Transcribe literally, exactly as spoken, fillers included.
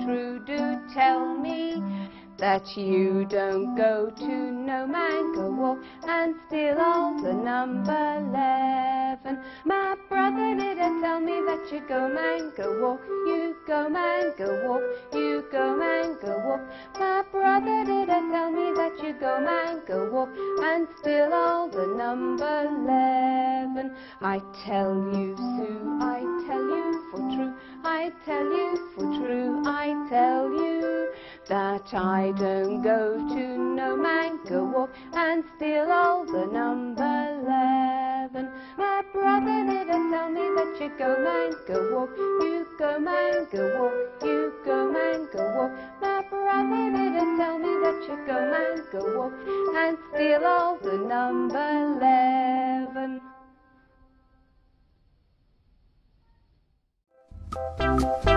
true, do tell me that you don't go to no Mango Walk and steal all the number eleven. My brother did tell me that you go Mango Walk, you go Mango Walk, you go Mango Walk. My brother did tell me that you go Mango Walk and steal all the number eleven. I tell you, Sue, I tell you for true, I tell you for true, I tell you that I don't go to no Mango Walk and steal all the number eleven. My brother did tell me that you go Mango Walk, you go Mango Walk, you go Mango Walk. My brother did tell me that you go Mango Walk and steal all the number eleven.